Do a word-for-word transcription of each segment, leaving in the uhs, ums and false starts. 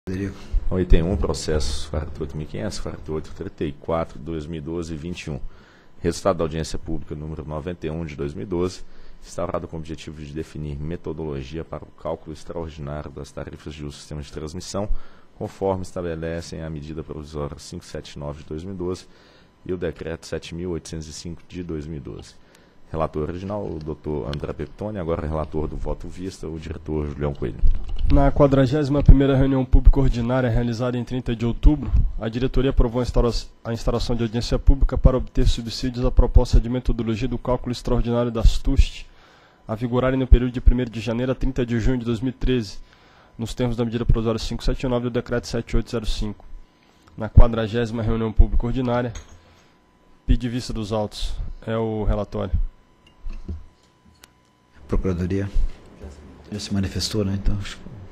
O item um, processo quarenta e oito mil e quinhentos, quarenta e oito, trinta e quatro, dois mil e doze e vinte e um. Resultado da audiência pública número noventa e um de dois mil e doze, instaurado com o objetivo de definir metodologia para o cálculo extraordinário das tarifas de uso do sistema de transmissão, conforme estabelecem a medida provisória quinhentos e setenta e nove de dois mil e doze e o decreto sete mil oitocentos e cinco de dois mil e doze. Relator original, o doutor André Peptoni, agora relator do voto vista, o diretor Julião Coelho. Na quadragésima primeira reunião pública ordinária realizada em trinta de outubro, a diretoria aprovou a, instaura a instauração de audiência pública para obter subsídios à proposta de metodologia do cálculo extraordinário das T U S T, a vigorarem no período de primeiro de janeiro a trinta de junho de dois mil e treze, nos termos da medida provisória quinhentos e setenta e nove do decreto sete mil oitocentos e cinco. Na quadragésima reunião pública ordinária, pede vista dos autos. É o relatório. Procuradoria já se manifestou, né? Então, acho que...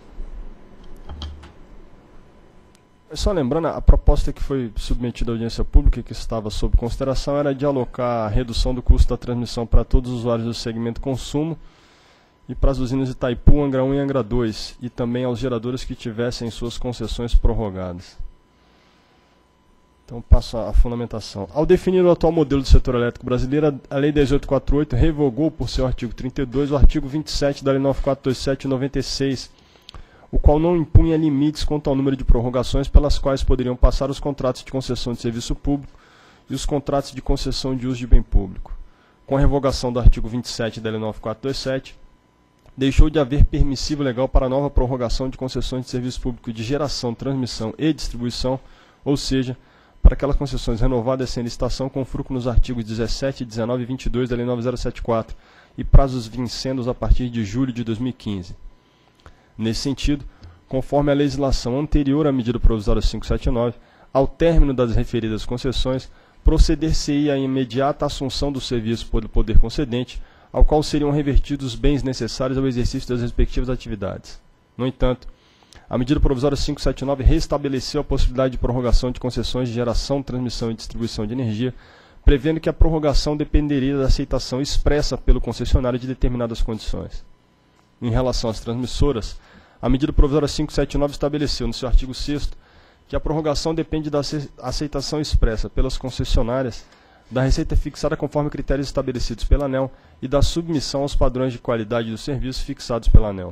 Só lembrando, a proposta que foi submetida à audiência pública, que estava sob consideração, era de alocar a redução do custo da transmissão para todos os usuários do segmento consumo e para as usinas de Itaipu, Angra um e Angra dois, e também aos geradores que tivessem suas concessões prorrogadas. Então, passo a fundamentação. Ao definir o atual modelo do setor elétrico brasileiro, a Lei dez mil oitocentos e quarenta e oito revogou, por seu artigo trinta e dois, o artigo vinte e sete da Lei nove mil quatrocentos e vinte e sete de noventa e seis, o qual não impunha limites quanto ao número de prorrogações pelas quais poderiam passar os contratos de concessão de serviço público e os contratos de concessão de uso de bem público. Com a revogação do artigo vinte e sete da Lei nove mil quatrocentos e vinte e sete, deixou de haver permissivo legal para a nova prorrogação de concessões de serviço público de geração, transmissão e distribuição, ou seja, para aquelas concessões renovadas sem licitação com fruto nos artigos dezessete, dezenove e vinte e dois da Lei nove mil setenta e quatro e prazos vincendos a partir de julho de dois mil e quinze. Nesse sentido, conforme a legislação anterior à medida provisória quinhentos e setenta e nove, ao término das referidas concessões, proceder-se-ia à imediata assunção do serviço pelo poder concedente, ao qual seriam revertidos os bens necessários ao exercício das respectivas atividades. No entanto, a medida provisória quinhentos e setenta e nove restabeleceu a possibilidade de prorrogação de concessões de geração, transmissão e distribuição de energia, prevendo que a prorrogação dependeria da aceitação expressa pelo concessionário de determinadas condições. Em relação às transmissoras, a medida provisória quinhentos e setenta e nove estabeleceu, no seu artigo sexto, que a prorrogação depende da aceitação expressa pelas concessionárias da receita fixada conforme critérios estabelecidos pela ANEEL e da submissão aos padrões de qualidade do serviço fixados pela ANEEL.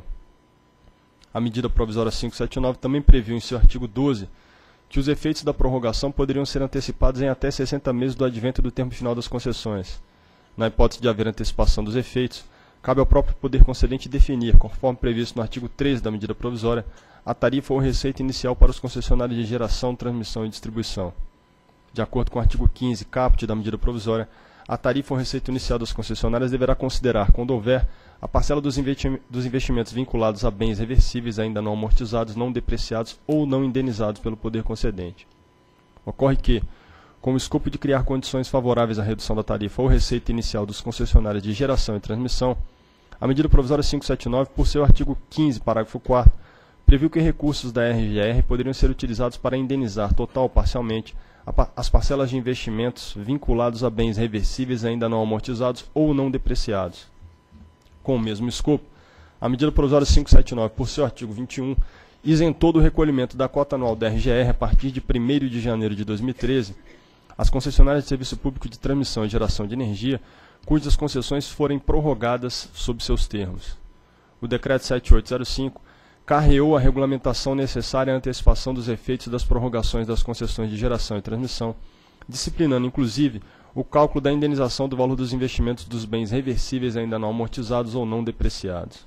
A medida provisória quinhentos e setenta e nove também previu em seu artigo doze que os efeitos da prorrogação poderiam ser antecipados em até sessenta meses do advento do termo final das concessões. Na hipótese de haver antecipação dos efeitos, cabe ao próprio poder concedente definir, conforme previsto no artigo treze da medida provisória, a tarifa ou receita inicial para os concessionários de geração, transmissão e distribuição. De acordo com o artigo quinze, caput da medida provisória, a tarifa ou receita inicial das concessionárias deverá considerar, quando houver, a parcela dos investimentos vinculados a bens reversíveis ainda não amortizados, não depreciados ou não indenizados pelo poder concedente. Ocorre que, com o escopo de criar condições favoráveis à redução da tarifa ou receita inicial dos concessionários de geração e transmissão, a medida provisória quinhentos e setenta e nove, por seu artigo quinze, parágrafo quarto, previu que recursos da R G R poderiam ser utilizados para indenizar total ou parcialmente as parcelas de investimentos vinculados a bens reversíveis ainda não amortizados ou não depreciados. Com o mesmo escopo, a medida provisória quinhentos e setenta e nove, por seu artigo vinte e um, isentou do recolhimento da cota anual da R G R a partir de primeiro de janeiro de dois mil e treze as concessionárias de serviço público de transmissão e geração de energia, cujas concessões forem prorrogadas sob seus termos. O decreto sete mil oitocentos e cinco carreou a regulamentação necessária à antecipação dos efeitos das prorrogações das concessões de geração e transmissão, disciplinando, inclusive, o cálculo da indenização do valor dos investimentos dos bens reversíveis ainda não amortizados ou não depreciados.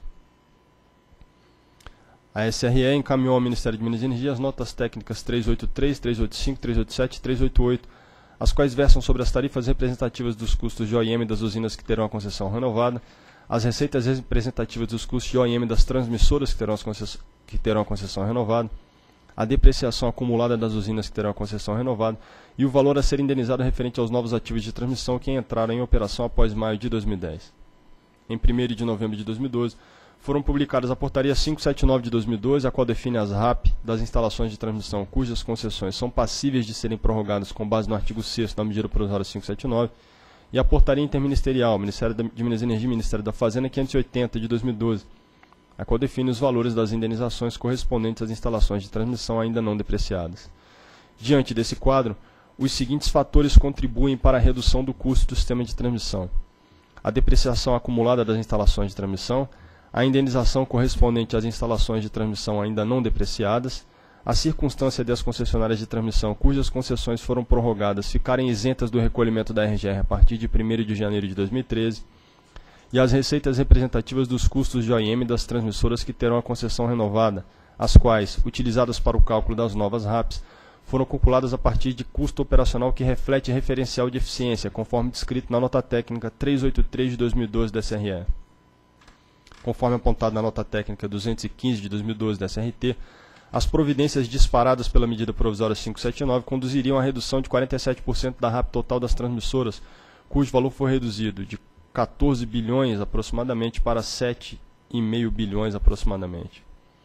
A S R E encaminhou ao Ministério de Minas e Energia as notas técnicas trezentos e oitenta e três, trezentos e oitenta e cinco, trezentos e oitenta e sete e trezentos e oitenta e oito, as quais versam sobre as tarifas representativas dos custos de O I M das usinas que terão a concessão renovada, as receitas representativas dos custos de O I M das transmissoras que terão, as concess... que terão a concessão renovada, a depreciação acumulada das usinas que terão a concessão renovada e o valor a ser indenizado referente aos novos ativos de transmissão que entraram em operação após maio de dois mil e dez. Em primeiro de novembro de dois mil e doze, foram publicadas a Portaria quinhentos e setenta e nove de dois mil e doze, a qual define as R A P das instalações de transmissão cujas concessões são passíveis de serem prorrogadas com base no artigo sexto da medida provisória quinhentos e setenta e nove, e a Portaria Interministerial, Ministério de Minas e Energia e Ministério da Fazenda quinhentos e oitenta de dois mil e doze, a qual define os valores das indenizações correspondentes às instalações de transmissão ainda não depreciadas. Diante desse quadro, os seguintes fatores contribuem para a redução do custo do sistema de transmissão: a depreciação acumulada das instalações de transmissão, a indenização correspondente às instalações de transmissão ainda não depreciadas, a circunstância de as concessionárias de transmissão cujas concessões foram prorrogadas ficarem isentas do recolhimento da R G R a partir de primeiro de janeiro de dois mil e treze, e as receitas representativas dos custos de O I M das transmissoras que terão a concessão renovada, as quais, utilizadas para o cálculo das novas R A Ps, foram calculadas a partir de custo operacional que reflete referencial de eficiência, conforme descrito na nota técnica trezentos e oitenta e três de dois mil e doze da S R E. Conforme apontado na nota técnica duzentos e quinze de dois mil e doze da S R T, as providências disparadas pela medida provisória quinhentos e setenta e nove conduziriam à redução de quarenta e sete por cento da R A P total das transmissoras, cujo valor foi reduzido de quatorze bilhões aproximadamente para sete vírgula cinco bilhões aproximadamente.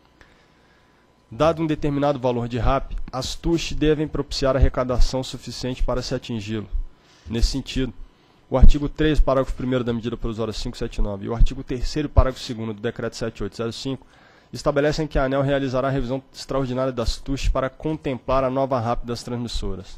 Dado um determinado valor de R A P, as T U S devem propiciar arrecadação suficiente para se atingi-lo. Nesse sentido, o artigo três, parágrafo primeiro da medida provisória quinhentos e setenta e nove e o artigo terceiro, parágrafo segundo do decreto setenta e oito zero cinco estabelecem que a ANEEL realizará a revisão extraordinária das T U S para contemplar a nova R A P das transmissoras.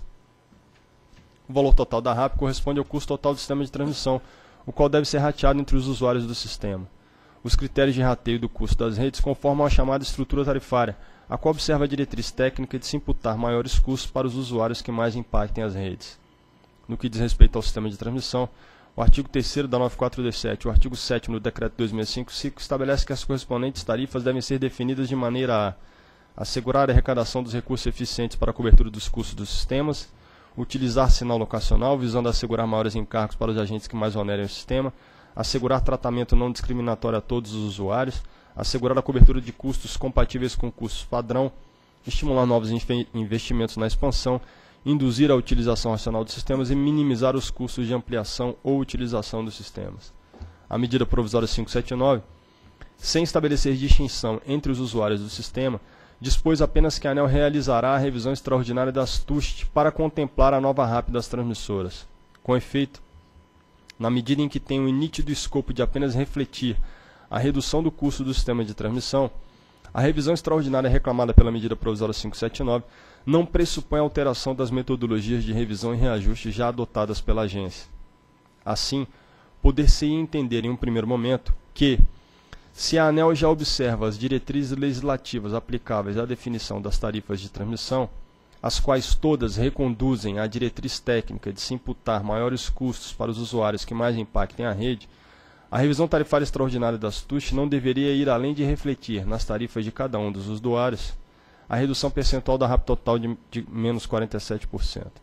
O valor total da R A P corresponde ao custo total do sistema de transmissão, o qual deve ser rateado entre os usuários do sistema. Os critérios de rateio do custo das redes conformam a chamada estrutura tarifária, a qual observa a diretriz técnica de se imputar maiores custos para os usuários que mais impactem as redes. No que diz respeito ao sistema de transmissão, o artigo terceiro da nove mil quatrocentos e sete e o artigo sétimo do decreto dois mil seiscentos e cinquenta e cinco estabelece que as correspondentes tarifas devem ser definidas de maneira a assegurar a arrecadação dos recursos eficientes para a cobertura dos custos dos sistemas, utilizar sinal locacional visando assegurar maiores encargos para os agentes que mais onerem o sistema, assegurar tratamento não discriminatório a todos os usuários, assegurar a cobertura de custos compatíveis com custos padrão, estimular novos investimentos na expansão, induzir a utilização racional dos sistemas e minimizar os custos de ampliação ou utilização dos sistemas. A medida provisória quinhentos e setenta e nove, sem estabelecer distinção entre os usuários do sistema, dispôs apenas que a ANEEL realizará a revisão extraordinária das T U S para contemplar a nova R A P das transmissoras. Com efeito, na medida em que tem um nítido escopo de apenas refletir a redução do custo do sistema de transmissão, a revisão extraordinária reclamada pela medida provisória quinhentos e setenta e nove não pressupõe alteração das metodologias de revisão e reajuste já adotadas pela agência. Assim, poder-se entender em um primeiro momento que, se a ANEEL já observa as diretrizes legislativas aplicáveis à definição das tarifas de transmissão, as quais todas reconduzem à diretriz técnica de se imputar maiores custos para os usuários que mais impactem a rede, a revisão tarifária extraordinária das T U S não deveria ir além de refletir nas tarifas de cada um dos usuários a redução percentual da R A P total de, de menos quarenta e sete por cento.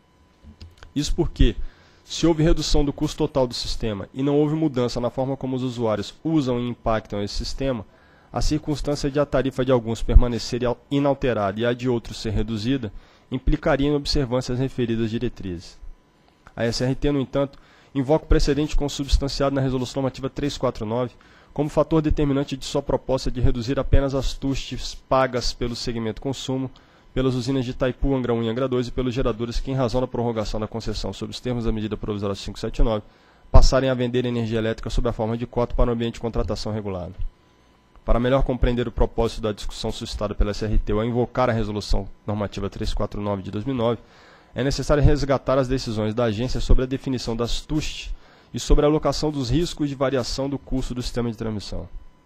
Isso porque, se houve redução do custo total do sistema e não houve mudança na forma como os usuários usam e impactam esse sistema, a circunstância de a tarifa de alguns permanecer inalterada e a de outros ser reduzida implicaria em observância às referidas diretrizes. A S R T, no entanto, invoca o precedente consubstanciado na Resolução Normativa trezentos e quarenta e nove como fator determinante de sua proposta de reduzir apenas as T U S pagas pelo segmento consumo, pelas usinas de Itaipu, Angra um e Angra dois e pelos geradores que, em razão da prorrogação da concessão sob os termos da medida provisória quinhentos e setenta e nove, passarem a vender energia elétrica sob a forma de cota para o ambiente de contratação regulado. Para melhor compreender o propósito da discussão suscitada pela S R T ao invocar a Resolução Normativa trezentos e quarenta e nove de dois mil e nove, é necessário resgatar as decisões da agência sobre a definição das T U S e sobre a alocação dos riscos de variação do custo do sistema de transmissão.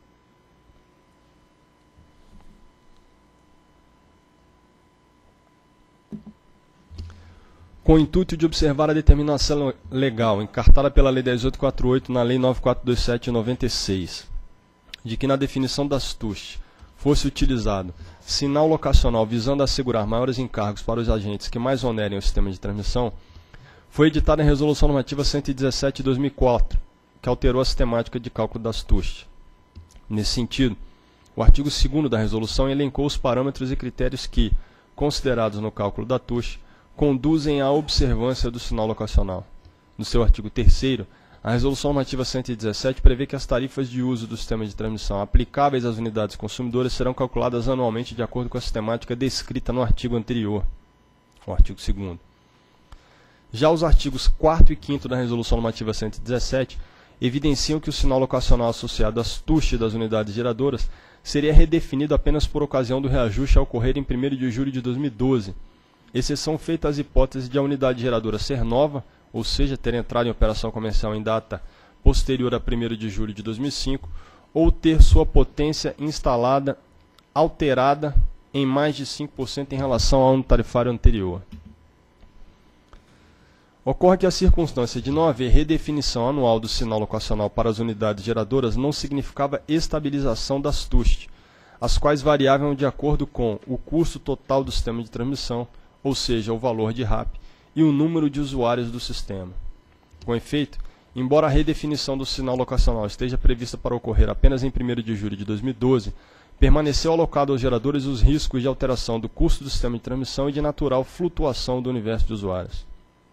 Com o intuito de observar a determinação legal encartada pela Lei dez mil oitocentos e quarenta e oito na Lei nove mil quatrocentos e vinte e sete de noventa e seis, de que na definição das T U S fosse utilizado sinal locacional visando assegurar maiores encargos para os agentes que mais onerem o sistema de transmissão, foi editada a Resolução Normativa cento e dezessete de dois mil e quatro, que alterou a sistemática de cálculo das T U S. Nesse sentido, o artigo segundo da resolução elencou os parâmetros e critérios que, considerados no cálculo da T U S, conduzem à observância do sinal locacional. No seu artigo terceiro, a Resolução Normativa cento e dezessete prevê que as tarifas de uso do sistema de transmissão aplicáveis às unidades consumidoras serão calculadas anualmente de acordo com a sistemática descrita no artigo anterior, o artigo segundo. Já os artigos quarto e quinto da Resolução Normativa cento e dezessete evidenciam que o sinal locacional associado às T U S das unidades geradoras seria redefinido apenas por ocasião do reajuste a ocorrer em primeiro de julho de dois mil e doze, exceção feita às hipóteses de a unidade geradora ser nova, ou seja, ter entrado em operação comercial em data posterior a primeiro de julho de dois mil e cinco, ou ter sua potência instalada alterada em mais de cinco por cento em relação ao ano tarifário anterior. Ocorre que a circunstância de não haver redefinição anual do sinal locacional para as unidades geradoras não significava estabilização das T U S, as quais variavam de acordo com o custo total do sistema de transmissão, ou seja, o valor de R A P, e o número de usuários do sistema. Com efeito, embora a redefinição do sinal locacional esteja prevista para ocorrer apenas em primeiro de julho de dois mil e doze, permaneceu alocado aos geradores os riscos de alteração do custo do sistema de transmissão e de natural flutuação do universo de usuários.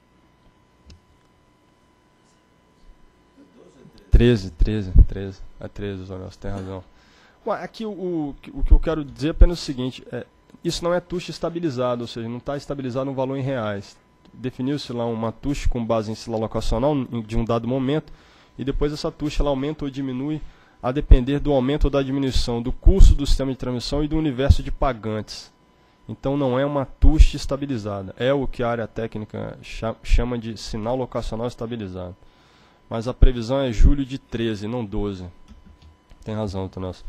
treze, treze, treze. É treze, Zé Nelson, tem razão. Ué, aqui o, o, o que eu quero dizer é apenas o seguinte, é, isso não é T U S estabilizado, ou seja, não está estabilizado no valor em reais. Definiu-se lá uma T U S com base em sinal locacional de um dado momento, e depois essa T U S ela aumenta ou diminui a depender do aumento ou da diminuição do custo do sistema de transmissão e do universo de pagantes. Então não é uma T U S estabilizada, é o que a área técnica chama de sinal locacional estabilizado. Mas a previsão é julho de treze, não doze. Tem razão, Tonelson.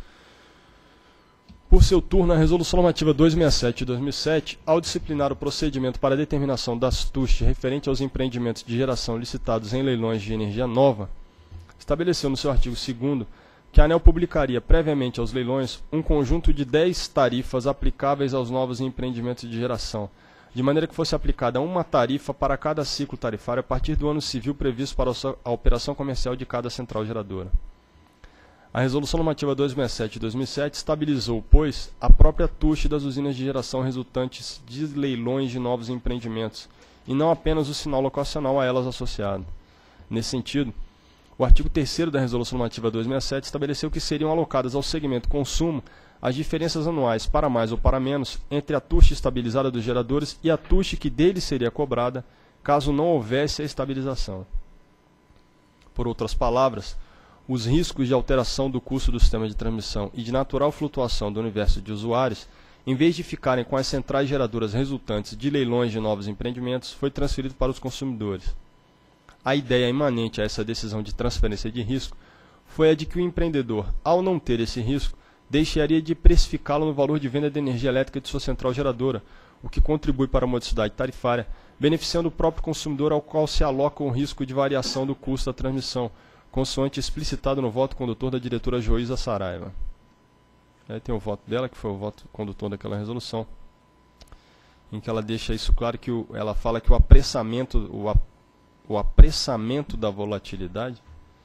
Por seu turno, a Resolução Normativa duzentos e sessenta e sete de dois mil e sete, ao disciplinar o procedimento para a determinação das T U S referente aos empreendimentos de geração licitados em leilões de energia nova, estabeleceu no seu artigo segundo que a ANEEL publicaria previamente aos leilões um conjunto de dez tarifas aplicáveis aos novos empreendimentos de geração, de maneira que fosse aplicada uma tarifa para cada ciclo tarifário a partir do ano civil previsto para a operação comercial de cada central geradora. A Resolução Normativa duzentos e sessenta e sete de dois mil e sete estabilizou, pois, a própria T U S das usinas de geração resultantes de leilões de novos empreendimentos, e não apenas o sinal locacional a elas associado. Nesse sentido, o artigo terceiro da Resolução Normativa duzentos e sessenta e sete estabeleceu que seriam alocadas ao segmento consumo as diferenças anuais para mais ou para menos entre a T U S estabilizada dos geradores e a T U S que deles seria cobrada, caso não houvesse a estabilização. Por outras palavras, os riscos de alteração do custo do sistema de transmissão e de natural flutuação do universo de usuários, em vez de ficarem com as centrais geradoras resultantes de leilões de novos empreendimentos, foi transferido para os consumidores. A ideia imanente a essa decisão de transferência de risco foi a de que o empreendedor, ao não ter esse risco, deixaria de precificá-lo no valor de venda de energia elétrica de sua central geradora, o que contribui para a modicidade tarifária, beneficiando o próprio consumidor ao qual se aloca o risco de variação do custo da transmissão, consoante explicitado no voto condutor da diretora Joísa Saraiva. Aí tem o voto dela, que foi o voto condutor daquela resolução, em que ela deixa isso claro, que o, ela fala que o apressamento, o, ap, o apressamento da volatilidade,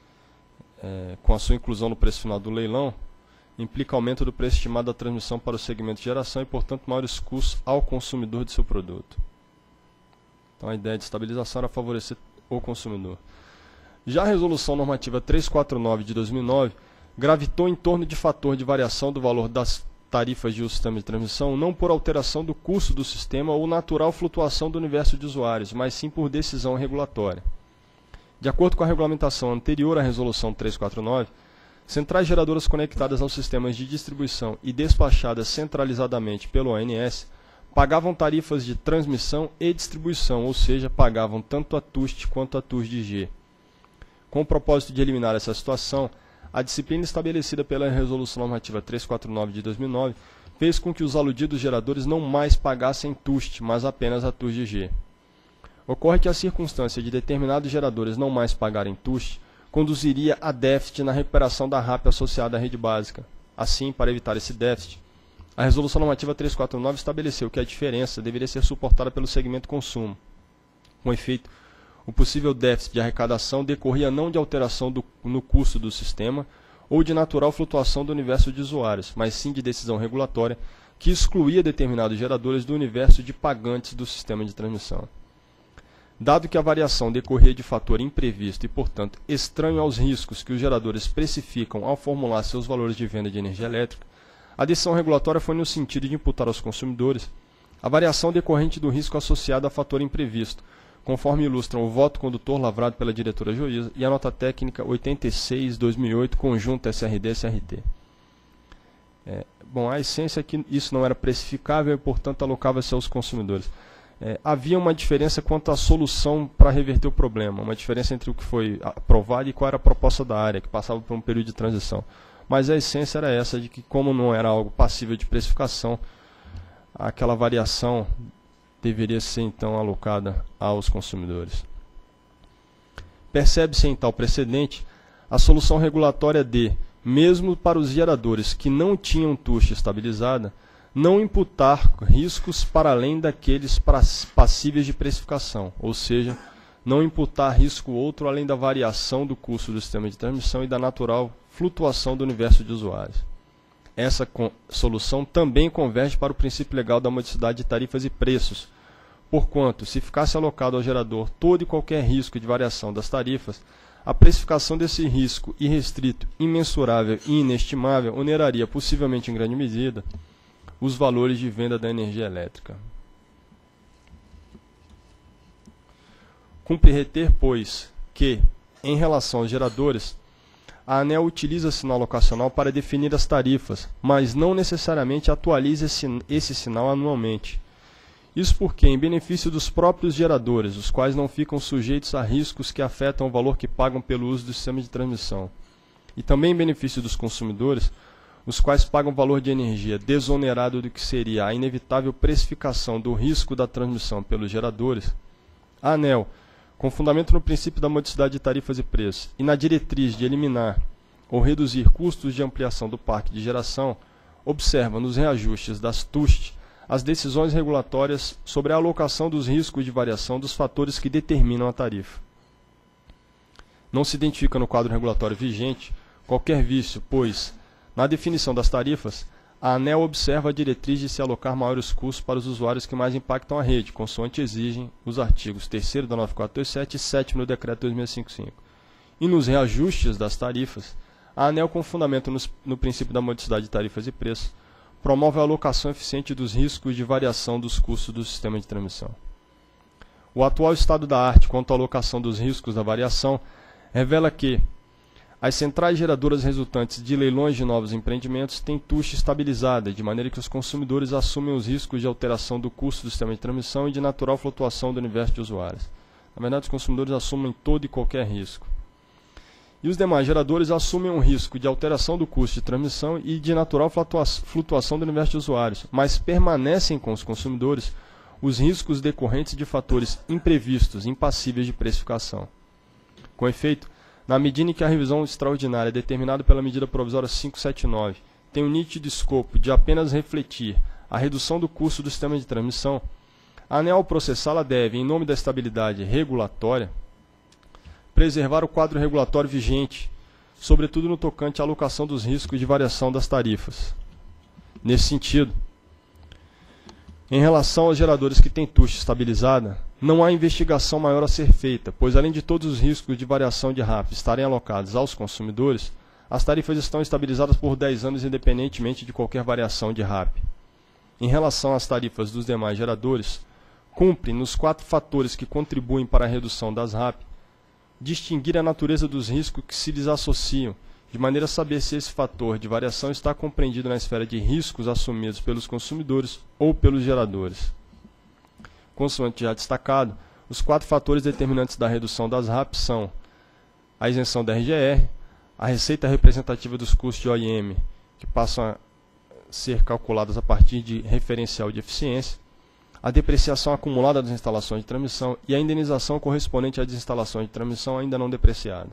é, com a sua inclusão no preço final do leilão, implica aumento do preço estimado da transmissão para o segmento de geração e, portanto, maiores custos ao consumidor de seu produto. Então a ideia de estabilização era favorecer o consumidor. Já a Resolução Normativa trezentos e quarenta e nove de dois mil e nove gravitou em torno de fator de variação do valor das tarifas de uso do sistema de transmissão, não por alteração do custo do sistema ou natural flutuação do universo de usuários, mas sim por decisão regulatória. De acordo com a regulamentação anterior à Resolução trezentos e quarenta e nove, centrais geradoras conectadas aos sistemas de distribuição e despachadas centralizadamente pelo O N S pagavam tarifas de transmissão e distribuição, ou seja, pagavam tanto a T U S quanto a T U S de G. Com o propósito de eliminar essa situação, a disciplina estabelecida pela Resolução Normativa trezentos e quarenta e nove de dois mil e nove fez com que os aludidos geradores não mais pagassem T U S, mas apenas a T U S de G. Ocorre que a circunstância de determinados geradores não mais pagarem T U S conduziria a déficit na recuperação da R A P associada à rede básica. Assim, para evitar esse déficit, a Resolução Normativa trezentos e quarenta e nove estabeleceu que a diferença deveria ser suportada pelo segmento consumo. Com efeito, o possível déficit de arrecadação decorria não de alteração do, no custo do sistema ou de natural flutuação do universo de usuários, mas sim de decisão regulatória que excluía determinados geradores do universo de pagantes do sistema de transmissão. Dado que a variação decorria de fator imprevisto e, portanto, estranho aos riscos que os geradores precificam ao formular seus valores de venda de energia elétrica, a decisão regulatória foi no sentido de imputar aos consumidores a variação decorrente do risco associado a fator imprevisto, conforme ilustram o voto condutor lavrado pela diretora juíza e a nota técnica oitenta e seis barra dois mil e oito, conjunto S R D S R T. É, bom, a essência é que isso não era precificável e, portanto, alocava-se aos consumidores. É, havia uma diferença quanto à solução para reverter o problema, uma diferença entre o que foi aprovado e qual era a proposta da área, que passava por um período de transição. Mas a essência era essa, de que como não era algo passível de precificação, aquela variação deveria ser então alocada aos consumidores. Percebe-se em tal precedente a solução regulatória de, mesmo para os geradores que não tinham tuxa estabilizada, não imputar riscos para além daqueles passíveis de precificação, ou seja, não imputar risco outro além da variação do custo do sistema de transmissão e da natural flutuação do universo de usuários. Essa solução também converge para o princípio legal da modicidade de tarifas e preços, porquanto, se ficasse alocado ao gerador todo e qualquer risco de variação das tarifas, a precificação desse risco irrestrito, imensurável e inestimável oneraria, possivelmente em grande medida, os valores de venda da energia elétrica. Cumpre reter, pois, que, em relação aos geradores, a ANEEL utiliza sinal locacional para definir as tarifas, mas não necessariamente atualiza esse, esse sinal anualmente. Isso porque, em benefício dos próprios geradores, os quais não ficam sujeitos a riscos que afetam o valor que pagam pelo uso do sistema de transmissão, e também em benefício dos consumidores, os quais pagam valor de energia desonerado do que seria a inevitável precificação do risco da transmissão pelos geradores, a ANEEL, com fundamento no princípio da modicidade de tarifas e preços e na diretriz de eliminar ou reduzir custos de ampliação do parque de geração, observa nos reajustes das T U S T as decisões regulatórias sobre a alocação dos riscos de variação dos fatores que determinam a tarifa. Não se identifica no quadro regulatório vigente qualquer vício, pois, na definição das tarifas, a ANEEL observa a diretriz de se alocar maiores custos para os usuários que mais impactam a rede, consoante exigem os artigos terceiro da nove mil quatrocentos e vinte e sete e sétimo do Decreto dois mil quinhentos e cinquenta e cinco. E nos reajustes das tarifas, a ANEEL, com fundamento no, no princípio da modicidade de tarifas e preços, promove a alocação eficiente dos riscos de variação dos custos do sistema de transmissão. O atual estado da arte quanto à alocação dos riscos da variação revela que as centrais geradoras resultantes de leilões de novos empreendimentos têm T U S T estabilizada, de maneira que os consumidores assumem os riscos de alteração do custo do sistema de transmissão e de natural flutuação do universo de usuários. Na verdade, os consumidores assumem todo e qualquer risco. E os demais geradores assumem um risco de alteração do custo de transmissão e de natural flutuação do universo de usuários, mas permanecem com os consumidores os riscos decorrentes de fatores imprevistos, impassíveis de precificação. Com efeito, na medida em que a revisão extraordinária determinada pela medida provisória quinhentos e setenta e nove tem um nítido escopo de apenas refletir a redução do custo do sistema de transmissão, a ANEEL, ao processá-la, deve, em nome da estabilidade regulatória, preservar o quadro regulatório vigente, sobretudo no tocante à alocação dos riscos de variação das tarifas. Nesse sentido, em relação aos geradores que têm T U S T estabilizada, não há investigação maior a ser feita, pois além de todos os riscos de variação de R A P estarem alocados aos consumidores, as tarifas estão estabilizadas por dez anos independentemente de qualquer variação de R A P. Em relação às tarifas dos demais geradores, cumpre, nos quatro fatores que contribuem para a redução das R A P, distinguir a natureza dos riscos que se lhes associam, de maneira a saber se esse fator de variação está compreendido na esfera de riscos assumidos pelos consumidores ou pelos geradores. Consoante já destacado, os quatro fatores determinantes da redução das R A P são a isenção da R G R, a receita representativa dos custos de O I M, que passam a ser calculadas a partir de referencial de eficiência, a depreciação acumulada das instalações de transmissão e a indenização correspondente às instalações de transmissão ainda não depreciadas.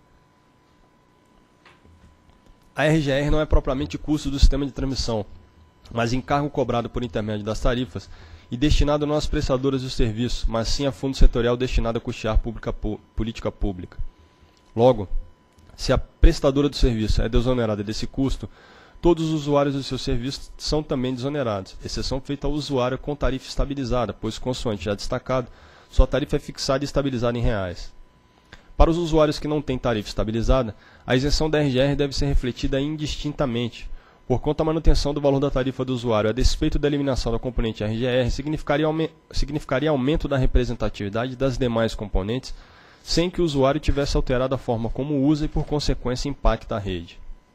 A R G R não é propriamente custo do sistema de transmissão, mas encargo cobrado por intermédio das tarifas e destinado não às prestadoras do serviço, mas sim a fundo setorial destinado a custear pública, política pública. Logo, se a prestadora do serviço é desonerada desse custo, todos os usuários do seu serviço são também desonerados, exceção feita ao usuário com tarifa estabilizada, pois, consoante já destacado, sua tarifa é fixada e estabilizada em reais. Para os usuários que não têm tarifa estabilizada, a isenção da R G R deve ser refletida indistintamente, por conta da manutenção do valor da tarifa do usuário, a despeito da eliminação da componente R G R, significaria, aume significaria aumento da representatividade das demais componentes, sem que o usuário tivesse alterado a forma como usa e, por consequência, impacta a rede.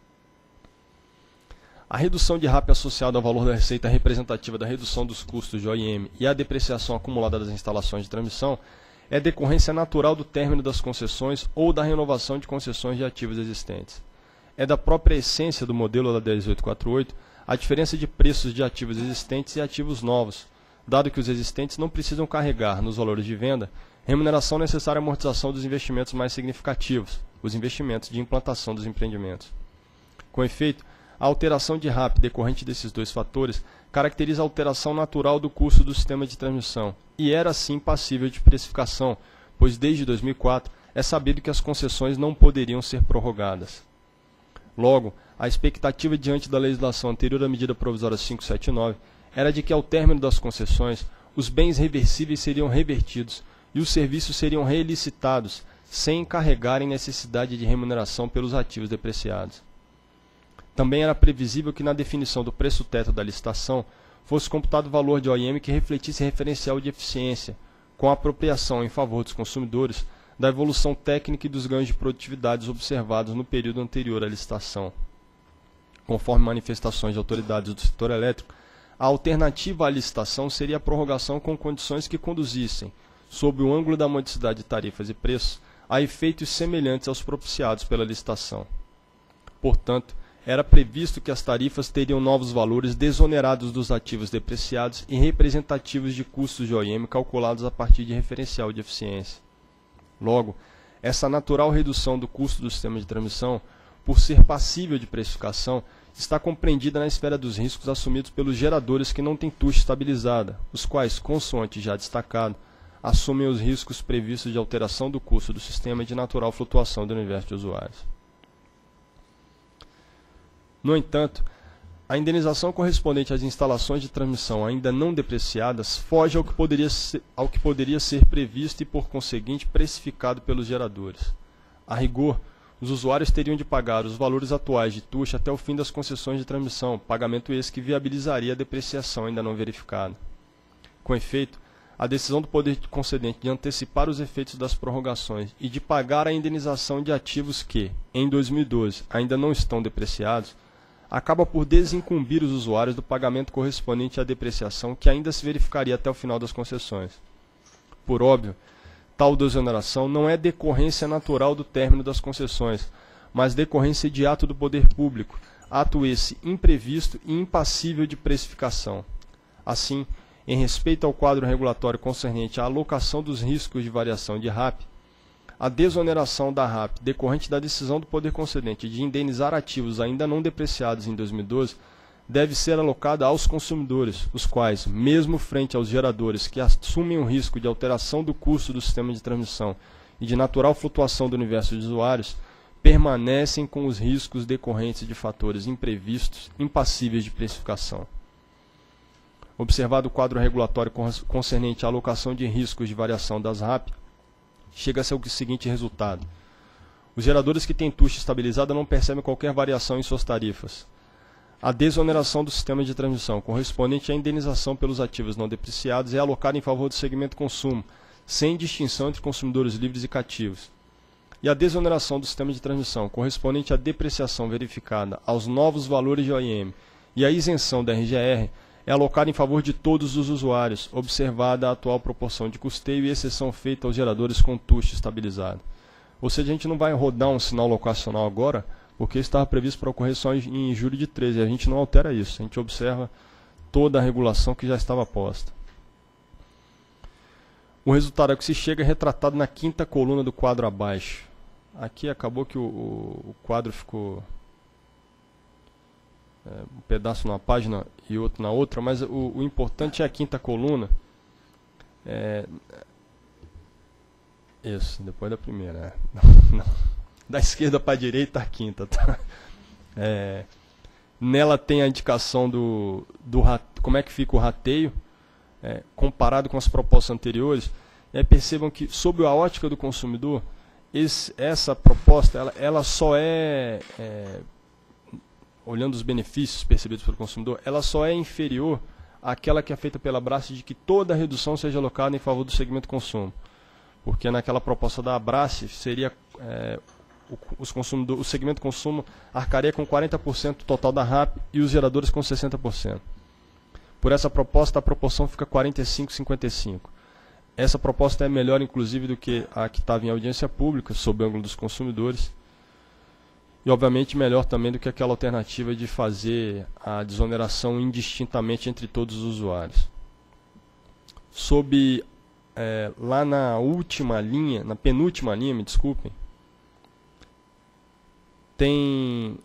A redução de R A P associada ao valor da receita representativa da redução dos custos de O I M e a depreciação acumulada das instalações de transmissão é decorrência natural do término das concessões ou da renovação de concessões de ativos existentes. É da própria essência do modelo da dezoito quarenta e oito a diferença de preços de ativos existentes e ativos novos, dado que os existentes não precisam carregar nos valores de venda remuneração necessária à amortização dos investimentos mais significativos, os investimentos de implantação dos empreendimentos. Com efeito, a alteração de R A P decorrente desses dois fatores caracteriza a alteração natural do custo do sistema de transmissão e era, assim, passível de precificação, pois desde dois mil e quatro é sabido que as concessões não poderiam ser prorrogadas. Logo, a expectativa diante da legislação anterior à medida provisória quinhentos e setenta e nove era de que, ao término das concessões, os bens reversíveis seriam revertidos e os serviços seriam relicitados, sem encarregarem necessidade de remuneração pelos ativos depreciados. Também era previsível que, na definição do preço teto da licitação, fosse computado o valor de O I M que refletisse referencial de eficiência, com a apropriação em favor dos consumidores da evolução técnica e dos ganhos de produtividade observados no período anterior à licitação. Conforme manifestações de autoridades do setor elétrico, a alternativa à licitação seria a prorrogação com condições que conduzissem, sob o ângulo da modicidade de tarifas e preços, a efeitos semelhantes aos propiciados pela licitação. Portanto, era previsto que as tarifas teriam novos valores desonerados dos ativos depreciados e representativos de custos de O I M calculados a partir de referencial de eficiência. Logo, essa natural redução do custo do sistema de transmissão, por ser passível de precificação, está compreendida na esfera dos riscos assumidos pelos geradores que não têm tucha estabilizada, os quais, consoante já destacado, assumem os riscos previstos de alteração do custo do sistema e de natural flutuação do universo de usuários. No entanto, a indenização correspondente às instalações de transmissão ainda não depreciadas foge ao que poderia ser, ao que poderia ser previsto e, por conseguinte, precificado pelos geradores. A rigor, os usuários teriam de pagar os valores atuais de tucha até o fim das concessões de transmissão, pagamento esse que viabilizaria a depreciação ainda não verificada. Com efeito, a decisão do poder concedente de antecipar os efeitos das prorrogações e de pagar a indenização de ativos que, em dois mil e doze, ainda não estão depreciados, acaba por desincumbir os usuários do pagamento correspondente à depreciação que ainda se verificaria até o final das concessões. Por óbvio, tal desoneração não é decorrência natural do término das concessões, mas decorrência de ato do poder público, ato esse imprevisto e impassível de precificação. Assim, em respeito ao quadro regulatório concernente à alocação dos riscos de variação de R A P, a desoneração da R A P decorrente da decisão do poder concedente de indenizar ativos ainda não depreciados em dois mil e doze deve ser alocada aos consumidores, os quais, mesmo frente aos geradores que assumem o risco de alteração do custo do sistema de transmissão e de natural flutuação do universo de usuários, permanecem com os riscos decorrentes de fatores imprevistos, impassíveis de precificação. Observado o quadro regulatório concernente à alocação de riscos de variação das R A P, chega-se ao seguinte resultado. Os geradores que têm tucha estabilizada não percebem qualquer variação em suas tarifas. A desoneração do sistema de transmissão, correspondente à indenização pelos ativos não depreciados, é alocada em favor do segmento consumo, sem distinção entre consumidores livres e cativos. E a desoneração do sistema de transmissão, correspondente à depreciação verificada aos novos valores de O I M e à isenção da R G R, é alocada em favor de todos os usuários, observada a atual proporção de custeio e exceção feita aos geradores com tucha estabilizada. Ou seja, a gente não vai rodar um sinal locacional agora, porque isso estava previsto para ocorrer só em julho de treze, e a gente não altera isso, a gente observa toda a regulação que já estava posta. O resultado a que se chega é retratado na quinta coluna do quadro abaixo. Aqui acabou que o, o, o quadro ficou é, um pedaço numa página e outro na outra, mas o, o importante é a quinta coluna. É, isso, depois da primeira. É. Não, não. Da esquerda para a direita, a quinta. Tá? É, nela tem a indicação do, do como é que fica o rateio, é, comparado com as propostas anteriores. E aí percebam que, sob a ótica do consumidor, esse, essa proposta ela, ela só é, é olhando os benefícios percebidos pelo consumidor, ela só é inferior àquela que é feita pela Abrace de que toda a redução seja alocada em favor do segmento consumo. Porque naquela proposta da Abrace seria é, o, os consumidor, o segmento consumo arcaria com quarenta por cento total da R A P e os geradores com sessenta por cento. Por essa proposta, a proporção fica quarenta e cinco a cinquenta e cinco. Essa proposta é melhor, inclusive, do que a que estava em audiência pública, sob o ângulo dos consumidores. E, obviamente, melhor também do que aquela alternativa de fazer a desoneração indistintamente entre todos os usuários. Sob, é, lá na última linha, na penúltima linha, me desculpem, tem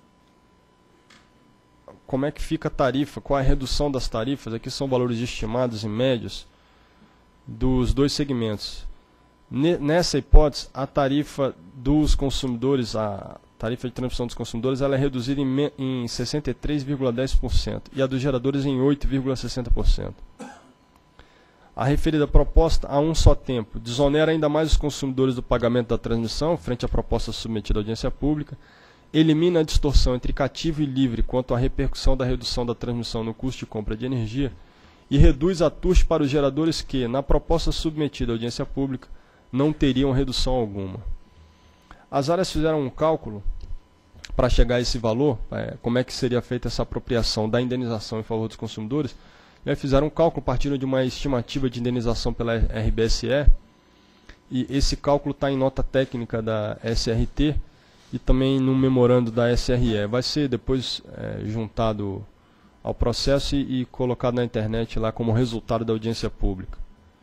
como é que fica a tarifa, qual é a redução das tarifas. Aqui são valores estimados e médios dos dois segmentos. Nessa hipótese, a tarifa dos consumidores, a tarifa de transmissão dos consumidores, ela é reduzida em, em sessenta e três vírgula dez por cento e a dos geradores em oito vírgula sessenta por cento. A referida proposta, a um só tempo, desonera ainda mais os consumidores do pagamento da transmissão, frente à proposta submetida à audiência pública, elimina a distorção entre cativo e livre quanto à repercussão da redução da transmissão no custo de compra de energia e reduz a T U S para os geradores que, na proposta submetida à audiência pública, não teriam redução alguma. As áreas fizeram um cálculo para chegar a esse valor, é, como é que seria feita essa apropriação da indenização em favor dos consumidores, e aí fizeram um cálculo partindo de uma estimativa de indenização pela R B S E, e esse cálculo está em nota técnica da S R T e também no memorando da S R E. Vai ser depois é, juntado ao processo e, e colocado na internet lá como resultado da audiência pública.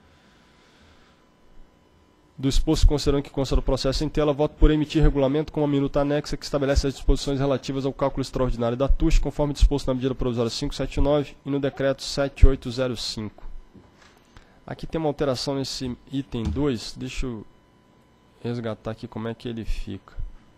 Do exposto, considerando que consta do processo em tela, voto por emitir regulamento com uma minuta anexa que estabelece as disposições relativas ao cálculo extraordinário da T U S, conforme disposto na medida provisória quinhentos e setenta e nove e no decreto sete mil oitocentos e cinco. Aqui tem uma alteração nesse item dois, deixa eu resgatar aqui como é que ele fica.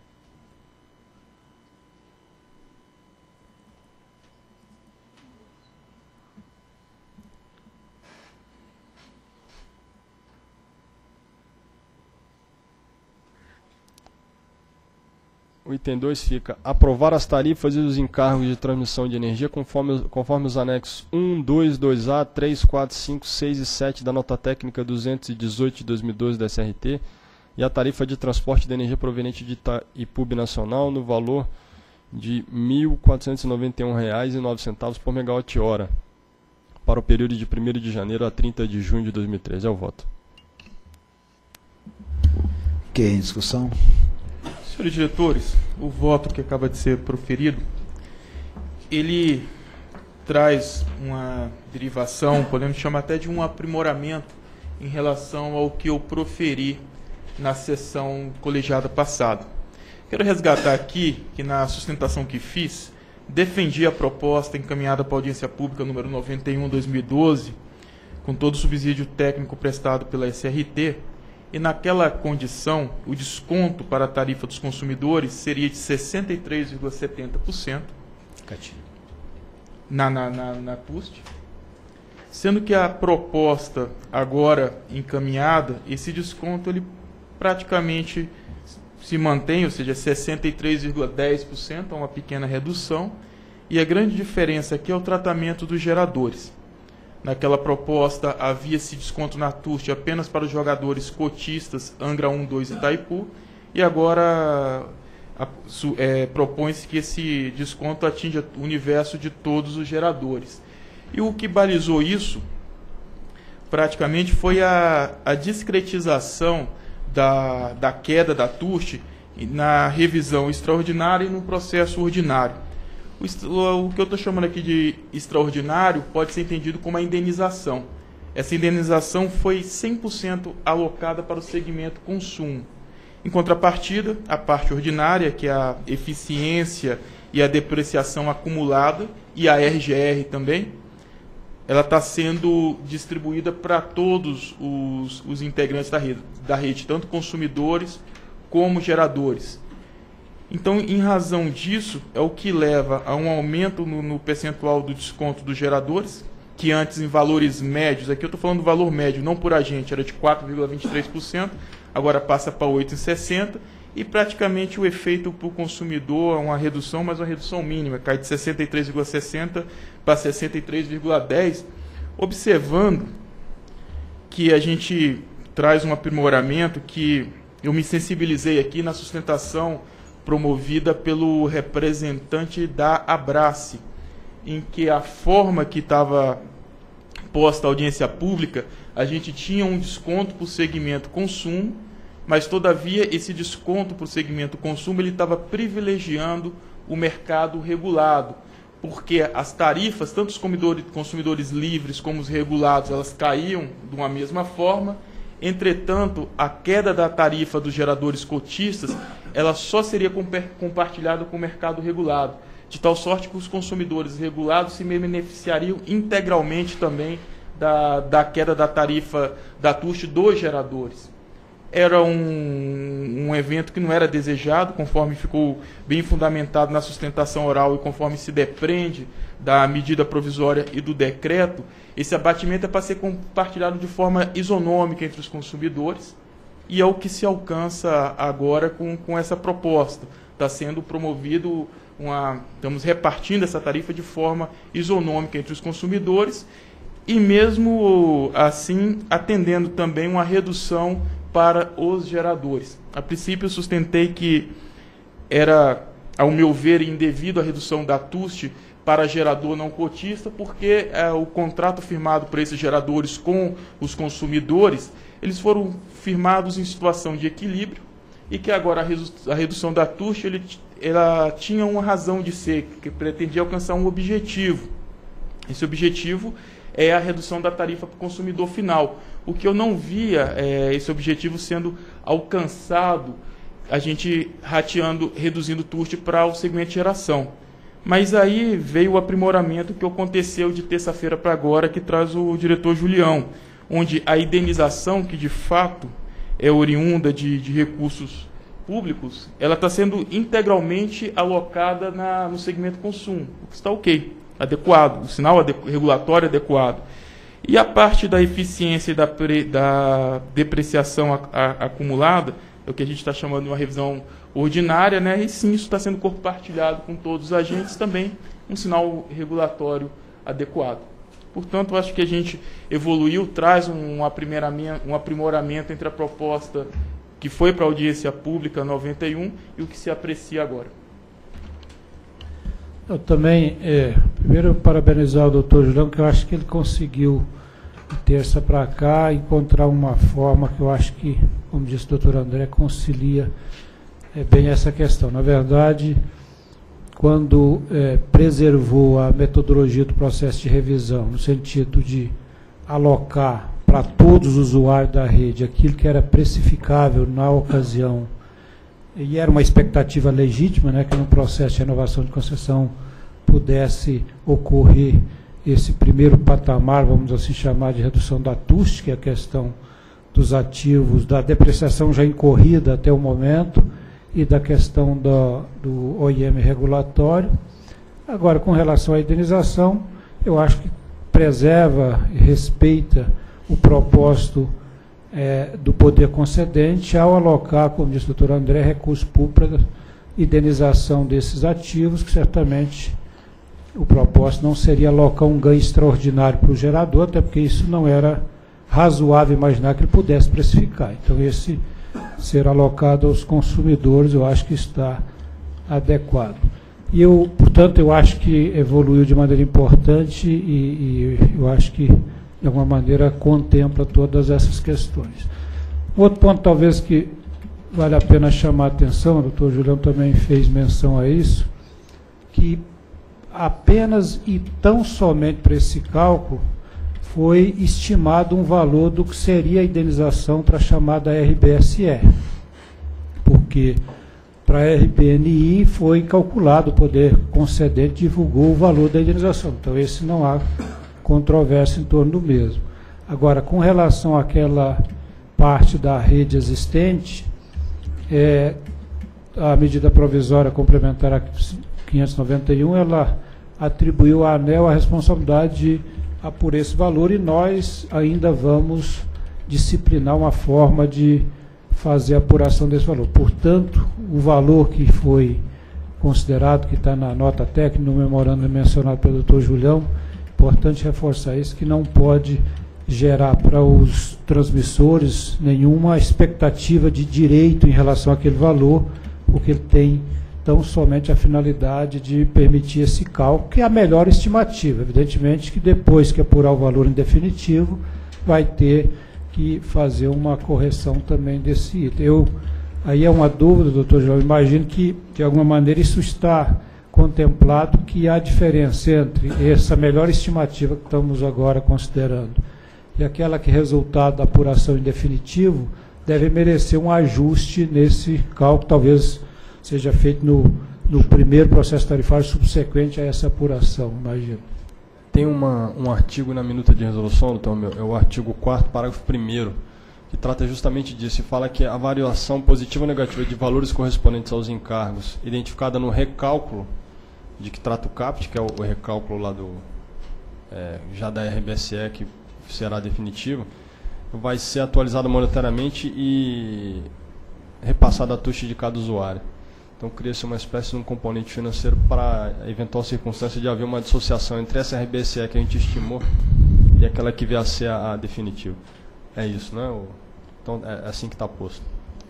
O item dois fica: aprovar as tarifas e os encargos de transmissão de energia conforme, conforme os anexos um, dois, dois A, três, quatro, cinco, seis e sete da nota técnica duzentos e dezoito de dois mil e doze da S R T e a tarifa de transporte de energia proveniente de Itaipu Nacional no valor de mil quatrocentos e noventa e um reais e nove centavos por megawatt-hora para o período de primeiro de janeiro a trinta de junho de dois mil e treze. É o voto. Ok, em discussão. Senhores diretores, o voto que acaba de ser proferido, ele traz uma derivação, podemos chamar até de um aprimoramento em relação ao que eu proferi na sessão colegiada passada. Quero resgatar aqui que na sustentação que fiz, defendi a proposta encaminhada para a audiência pública número noventa e um, dois mil e doze, com todo o subsídio técnico prestado pela S R T, e naquela condição, o desconto para a tarifa dos consumidores seria de sessenta e três vírgula setenta por cento na, na, na, na T U S T, sendo que a proposta agora encaminhada, esse desconto ele praticamente se mantém, ou seja, sessenta e três vírgula dez por cento, é uma pequena redução, e a grande diferença aqui é o tratamento dos geradores. Naquela proposta havia esse desconto na T U S T apenas para os jogadores cotistas Angra um, dois e Itaipu, e agora é, propõe-se que esse desconto atinja o universo de todos os geradores. E o que balizou isso, praticamente, foi a, a discretização da, da queda da T U S T na revisão extraordinária e no processo ordinário. O que eu estou chamando aqui de extraordinário pode ser entendido como a indenização. Essa indenização foi cem por cento alocada para o segmento consumo. Em contrapartida, a parte ordinária, que é a eficiência e a depreciação acumulada, e a R G R também, ela está sendo distribuída para todos os, os integrantes da rede, da rede, tanto consumidores como geradores. Então, em razão disso, é o que leva a um aumento no, no percentual do desconto dos geradores, que antes em valores médios, aqui eu estou falando do valor médio, não por agente, era de quatro vírgula vinte e três por cento, agora passa para oito vírgula sessenta por cento, e praticamente o efeito para o consumidor é uma redução, mas uma redução mínima, cai de sessenta e três vírgula sessenta para sessenta e três vírgula dez, observando que a gente traz um aprimoramento que eu me sensibilizei aqui na sustentação promovida pelo representante da Abrace, em que a forma que estava posta a audiência pública, a gente tinha um desconto para o segmento consumo, mas, todavia, esse desconto para o segmento consumo ele estava privilegiando o mercado regulado, porque as tarifas, tanto os consumidores, consumidores livres como os regulados, elas caíam de uma mesma forma. Entretanto, a queda da tarifa dos geradores cotistas, ela só seria compartilhada com o mercado regulado, de tal sorte que os consumidores regulados se beneficiariam integralmente também da, da queda da tarifa da T U S T dos geradores. Era um, um evento que não era desejado, conforme ficou bem fundamentado na sustentação oral e conforme se depreende da medida provisória e do decreto. Esse abatimento é para ser compartilhado de forma isonômica entre os consumidores e é o que se alcança agora com, com essa proposta. Está sendo promovido, uma, estamos repartindo essa tarifa de forma isonômica entre os consumidores e mesmo assim atendendo também uma redução para os geradores. A princípio, eu sustentei que era, ao meu ver, indevido a redução da T U S T para gerador não cotista, porque é, o contrato firmado por esses geradores com os consumidores, eles foram firmados em situação de equilíbrio e que agora a, redu a redução da T U S T ele, ela tinha uma razão de ser, que pretendia alcançar um objetivo. Esse objetivo é a redução da tarifa para o consumidor final. O que eu não via é, esse objetivo sendo alcançado, a gente rateando, reduzindo o T U S T para o segmento de geração. Mas aí veio o aprimoramento que aconteceu de terça-feira para agora, que traz o diretor Julião, onde a indenização, que de fato é oriunda de, de recursos públicos, ela está sendo integralmente alocada na, no segmento consumo, o que está ok, adequado, o sinal ade regulatório adequado. E a parte da eficiência e da, pre, da depreciação a, a, acumulada, é o que a gente está chamando de uma revisão ordinária, né? E sim, isso está sendo compartilhado com todos os agentes, também um sinal regulatório adequado. Portanto, acho que a gente evoluiu, traz um aprimoramento, um aprimoramento entre a proposta que foi para a audiência pública noventa e um e o que se aprecia agora. Eu também, é, primeiro, parabenizar o doutor Julião, que eu acho que ele conseguiu, de terça para cá, encontrar uma forma que eu acho que, como disse o doutor André, concilia é, bem essa questão. Na verdade, quando é, preservou a metodologia do processo de revisão, no sentido de alocar para todos os usuários da rede aquilo que era precificável na ocasião, e era uma expectativa legítima, né, que no processo de renovação de concessão pudesse ocorrer esse primeiro patamar, vamos assim chamar, de redução da T U S T, que é a questão dos ativos, da depreciação já incorrida até o momento, e da questão do, do O I M regulatório. Agora, com relação à indenização, eu acho que preserva e respeita o propósito é, do poder concedente ao alocar, como disse o doutor André, recursos públicos para indenização desses ativos, que certamente o propósito não seria alocar um ganho extraordinário para o gerador, até porque isso não era razoável imaginar que ele pudesse precificar. Então, esse ser alocado aos consumidores, eu acho que está adequado. E eu, portanto, eu acho que evoluiu de maneira importante e, e eu acho que, de alguma maneira, contempla todas essas questões. Outro ponto, talvez, que vale a pena chamar a atenção, o doutor Julião também fez menção a isso, que apenas e tão somente para esse cálculo foi estimado um valor do que seria a indenização para a chamada R B S E, porque para a R B N I foi calculado, o poder concedente divulgou o valor da indenização, então esse não há controvérsia em torno do mesmo. Agora, com relação àquela parte da rede existente, é, a medida provisória complementar quinhentos e noventa e um, ela atribuiu à ANEEL a responsabilidade de apura esse valor e nós ainda vamos disciplinar uma forma de fazer a apuração desse valor. Portanto, o valor que foi considerado, que está na nota técnica, no memorando mencionado pelo doutor Julião, importante reforçar isso, que não pode gerar para os transmissores nenhuma expectativa de direito em relação àquele valor, porque ele tem tão somente a finalidade de permitir esse cálculo, que é a melhor estimativa. Evidentemente que depois que apurar o valor em definitivo, vai ter que fazer uma correção também desse item. Eu, aí é uma dúvida, doutor João, imagino que, de alguma maneira, isso está contemplado, que há diferença entre essa melhor estimativa que estamos agora considerando e aquela que, resultado da apuração em definitivo, deve merecer um ajuste nesse cálculo, talvez seja feito no, no primeiro processo tarifário subsequente a essa apuração, imagino. Tem uma, um artigo na minuta de resolução, doutor meu, é o artigo quarto, parágrafo primeiro, que trata justamente disso e fala que a variação positiva ou negativa de valores correspondentes aos encargos, identificada no recálculo de que trata o CAPT, que é o, o recálculo lá do, é, já da R B S E, que será definitivo, vai ser atualizada monetariamente e repassada a taxa de cada usuário. Então, cria-se uma espécie de um componente financeiro para a eventual circunstância de haver uma dissociação entre essa R B S E que a gente estimou e aquela que vier a ser a, a definitiva. É isso, né? Então, é assim que está posto.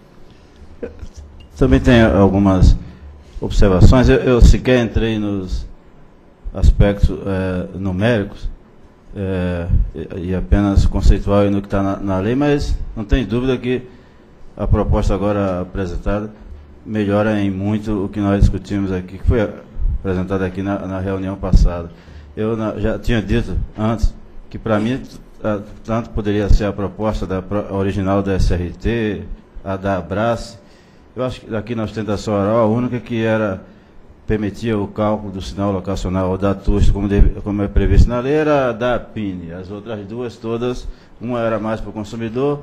Também tem algumas observações. Eu, eu sequer entrei nos aspectos é, numéricos, é, e, e apenas conceitual no que está na, na lei, mas não tem dúvida que a proposta agora apresentada melhora em muito o que nós discutimos aqui, que foi apresentado aqui na, na reunião passada. Eu na, já tinha dito antes que, para mim, a, tanto poderia ser a proposta da a original da S R T, a da Abrace. Eu acho que aqui na ostentação oral, a única que era permitia o cálculo do sinal locacional ou da T U S, como, deve, como é previsto na lei, era a da P I N. As outras duas, todas, uma era mais para o consumidor,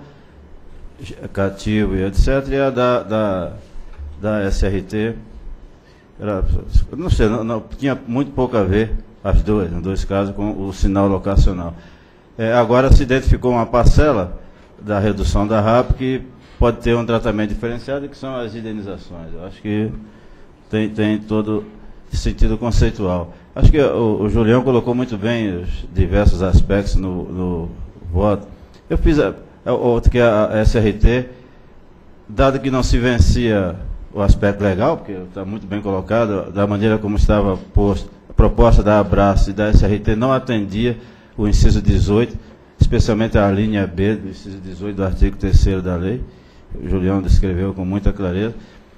cativo e etcétera, e a da, da, da S R T, era, não sei, não, não, tinha muito pouco a ver, as duas, nos dois casos, com o sinal locacional. É, agora se identificou uma parcela da redução da R A P que pode ter um tratamento diferenciado, que são as indenizações. Eu acho que tem, tem todo sentido conceitual. Acho que o, o Julião colocou muito bem os diversos aspectos no, no voto. Eu fiz a, a, outra que é a S R T, dado que não se vencia o aspecto legal, porque está muito bem colocado, da maneira como estava posto, a proposta da Abraço e da S R T não atendia o inciso dezoito, especialmente a linha B do inciso dezoito do artigo terceiro da lei. O Julião descreveu com muita clareza.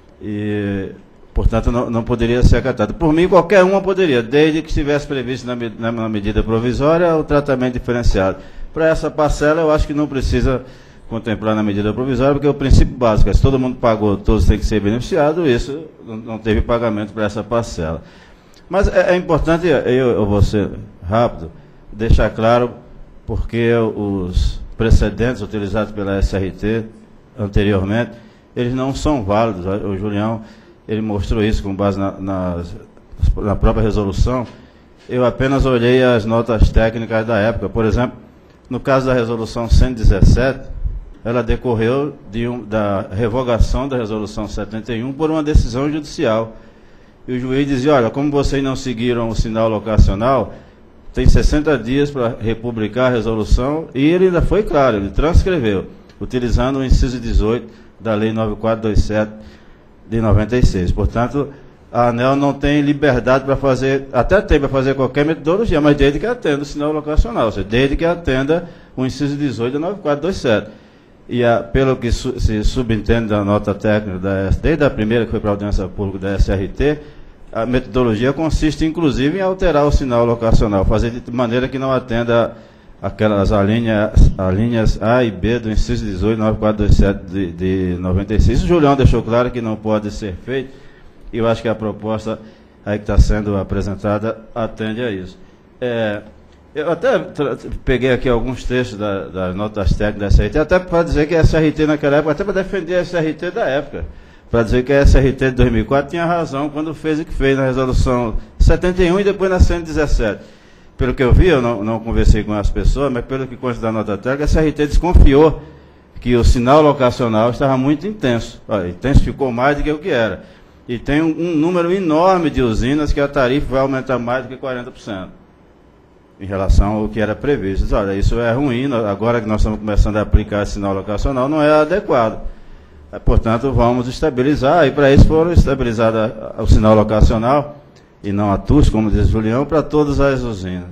E, portanto, não, não poderia ser acatado. Por mim, qualquer uma poderia, desde que estivesse previsto na, na, na medida provisória o tratamento diferenciado. Para essa parcela, eu acho que não precisa contemplar na medida provisória, porque o princípio básico é: se todo mundo pagou, todos têm que ser beneficiados, isso não, não teve pagamento para essa parcela. Mas é, é importante, eu, eu vou ser rápido, deixar claro porque os precedentes utilizados pela S R T anteriormente, eles não são válidos. O Julião, ele mostrou isso com base na, na, na própria resolução. Eu apenas olhei as notas técnicas da época. Por exemplo, no caso da resolução cento e dezessete, ela decorreu de um, da revogação da resolução setenta e um por uma decisão judicial. E o juiz dizia: olha, como vocês não seguiram o sinal locacional, tem sessenta dias para republicar a resolução, e ele ainda foi claro, ele transcreveu, utilizando o inciso dezoito da Lei nove mil quatrocentos e vinte e sete de noventa e seis. Portanto, a ANEEL não tem liberdade para fazer, até tem para fazer qualquer metodologia, mas desde que atenda o sinal locacional, ou seja, desde que atenda o inciso dezoito da nove mil quatrocentos e vinte e sete. E a, pelo que su, se subentende da nota técnica, da, desde a primeira que foi para a audiência pública da S R T, a metodologia consiste, inclusive, em alterar o sinal locacional, fazer de maneira que não atenda aquelas alíneas, alíneas A e B do inciso dezoito da nove mil quatrocentos e vinte e sete de, de noventa e seis. O Julião deixou claro que não pode ser feito, e eu acho que a proposta aí que está sendo apresentada atende a isso. É, eu até peguei aqui alguns textos da, das notas técnicas da S R T, até para dizer que a S R T naquela época, até para defender a S R T da época, para dizer que a S R T de dois mil e quatro tinha razão quando fez o que fez na resolução setenta e um e depois na cento e dezessete. Pelo que eu vi, eu não, não conversei com as pessoas, mas pelo que consta da nota técnica, a S R T desconfiou que o sinal locacional estava muito intenso, ó, intensificou mais do que o que era. E tem um, um número enorme de usinas que a tarifa vai aumentar mais do que quarenta por cento em relação ao que era previsto. Diz, olha, isso é ruim, agora que nós estamos começando a aplicar esse sinal locacional, não é adequado. Portanto, vamos estabilizar, e para isso foram estabilizados o sinal locacional, e não a T U S, como diz o Julião, para todas as usinas.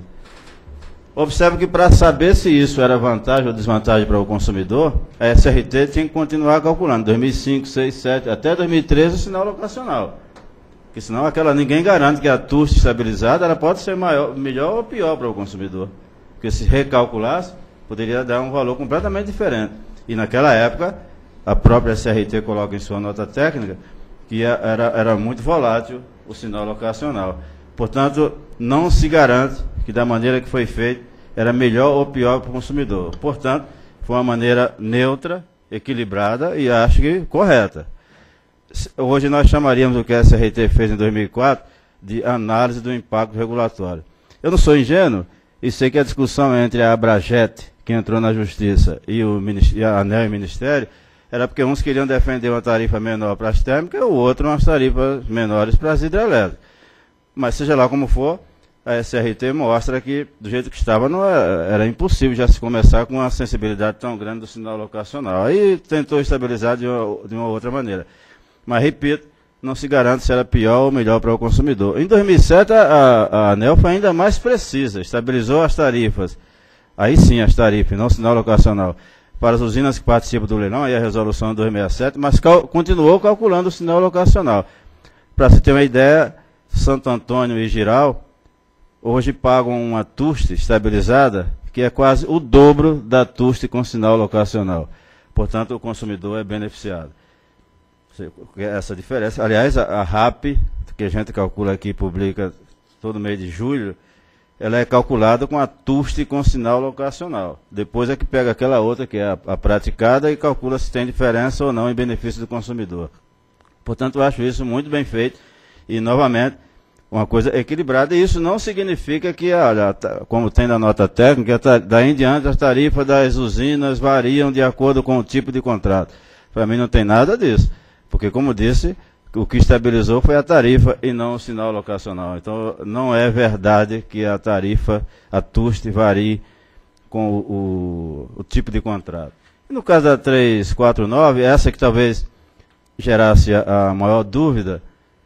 Observe que para saber se isso era vantagem ou desvantagem para o consumidor, a S R T tinha que continuar calculando, dois mil e cinco, dois mil e seis, dois mil e sete, até dois mil e treze o sinal locacional. Porque senão aquela, ninguém garante que a T U S estabilizada ela pode ser maior, melhor ou pior para o consumidor. Porque se recalculasse, poderia dar um valor completamente diferente. E naquela época, a própria S R T coloca em sua nota técnica que era, era muito volátil o sinal locacional. Portanto, não se garante que da maneira que foi feito era melhor ou pior para o consumidor. Portanto, foi uma maneira neutra, equilibrada e acho que correta. Hoje nós chamaríamos o que a S R T fez em dois mil e quatro de análise do impacto regulatório. Eu não sou ingênuo e sei que a discussão entre a Abrajet, que entrou na Justiça, e, o, e a ANEEL e o Ministério, era porque uns queriam defender uma tarifa menor para as térmicas e o outro umas tarifas menores para as hidrelétricas. Mas seja lá como for, a S R T mostra que, do jeito que estava, não era, era impossível já se começar com uma sensibilidade tão grande do sinal locacional. Aí tentou estabilizar de uma, de uma outra maneira. Mas, repito, não se garante se era pior ou melhor para o consumidor. Em dois mil e sete, a, a ANEEL foi ainda mais precisa, estabilizou as tarifas, aí sim as tarifas, não o sinal locacional, para as usinas que participam do leilão, aí a resolução dois mil e sessenta e sete, mas cal, continuou calculando o sinal locacional. Para se ter uma ideia, Santo Antônio e Giral hoje pagam uma T U S T estabilizada, que é quase o dobro da T U S T com sinal locacional. Portanto, o consumidor é beneficiado. Essa diferença, aliás, a, a R A P, que a gente calcula aqui, publica todo mês de julho, ela é calculada com a T U S T com sinal locacional. Depois é que pega aquela outra, que é a, a praticada, e calcula se tem diferença ou não em benefício do consumidor. Portanto, eu acho isso muito bem feito e, novamente, uma coisa equilibrada. E isso não significa que, olha, como tem na nota técnica, daí em diante as tarifas das usinas variam de acordo com o tipo de contrato. Para mim não tem nada disso. Porque, como disse, o que estabilizou foi a tarifa e não o sinal locacional. Então, não é verdade que a tarifa, a T U S T, varie com o, o, o tipo de contrato. E no caso da trezentos e quarenta e nove, essa que talvez gerasse a, a maior dúvida,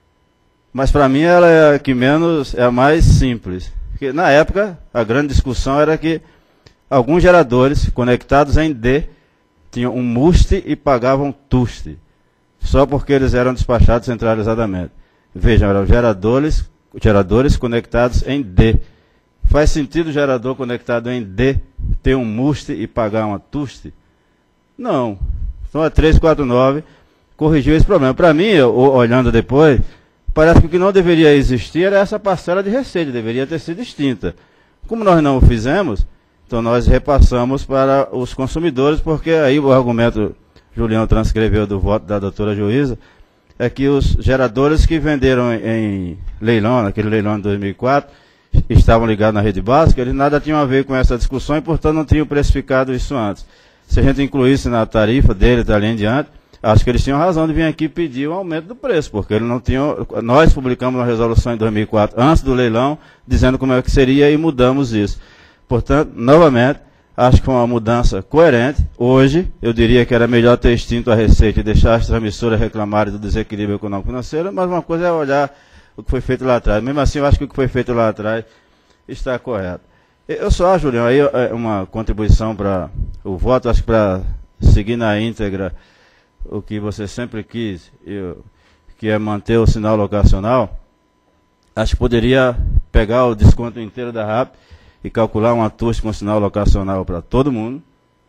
mas para mim ela é a que menos, é a mais simples. Porque, na época, a grande discussão era que alguns geradores conectados em D tinham um M U S T e pagavam T U S T. Só porque eles eram despachados centralizadamente. Vejam, eram geradores, geradores conectados em D. Faz sentido o gerador conectado em D ter um M U S T e pagar uma T U S T? Não. Então a trezentos e quarenta e nove corrigiu esse problema. Para mim, eu, olhando depois, parece que o que não deveria existir era essa parcela de receita, deveria ter sido extinta. Como nós não o fizemos, então nós repassamos para os consumidores, porque aí o argumento... Julião transcreveu do voto da doutora juíza, é que os geradores que venderam em, em leilão, naquele leilão de dois mil e quatro, estavam ligados na rede básica, eles nada tinham a ver com essa discussão e, portanto, não tinham precificado isso antes. Se a gente incluísse na tarifa deles dali em diante, acho que eles tinham razão de vir aqui pedir um aumento do preço, porque eles não tinham... Nós publicamos uma resolução em dois mil e quatro, antes do leilão, dizendo como é que seria e mudamos isso. Portanto, novamente, acho que foi uma mudança coerente. Hoje, eu diria que era melhor ter extinto a receita e deixar as transmissoras reclamarem do desequilíbrio econômico-financeiro, mas uma coisa é olhar o que foi feito lá atrás. Mesmo assim, eu acho que o que foi feito lá atrás está correto. Eu só acho, Julião, aí uma contribuição para o voto, acho que para seguir na íntegra o que você sempre quis, eu, que é manter o sinal locacional, acho que poderia pegar o desconto inteiro da R A P e calcular uma T U S T com sinal locacional para todo mundo,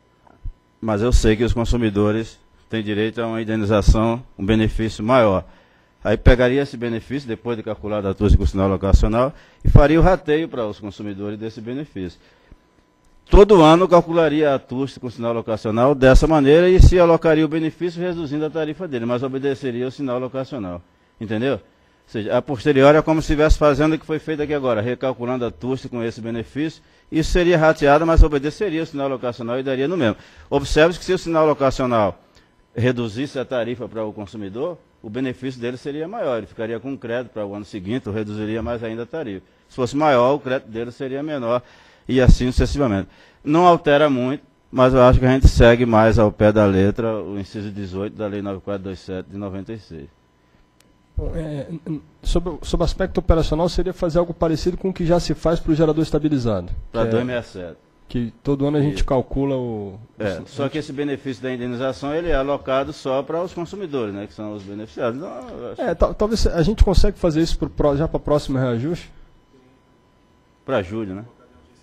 mas eu sei que os consumidores têm direito a uma indenização, um benefício maior. Aí pegaria esse benefício, depois de calcular a T U S T com sinal locacional, e faria o rateio para os consumidores desse benefício. Todo ano calcularia a T U S T com sinal locacional dessa maneira e se alocaria o benefício reduzindo a tarifa dele, mas obedeceria o sinal locacional. Entendeu? Ou seja, a posteriori é como se estivesse fazendo o que foi feito aqui agora, recalculando a T U S com esse benefício. Isso seria rateado, mas obedeceria o sinal locacional e daria no mesmo. Observe que se o sinal locacional reduzisse a tarifa para o consumidor, o benefício dele seria maior. Ele ficaria com crédito para o ano seguinte, ou reduziria mais ainda a tarifa. Se fosse maior, o crédito dele seria menor, e assim sucessivamente. Não altera muito, mas eu acho que a gente segue mais ao pé da letra o inciso dezoito da Lei nove mil quatrocentos e vinte e sete de noventa e seis. Bom, é, sobre, sobre o aspecto operacional, seria fazer algo parecido com o que já se faz para o gerador estabilizado. Para que duzentos e é, sessenta e sete. Que todo ano a gente Isso. calcula o... É, o só que esse benefício da indenização ele é alocado só para os consumidores, né, que são os beneficiados. Então, eu acho É, tal- talvez a gente consegue fazer isso pro, pró- já para o próximo reajuste? para julho, né?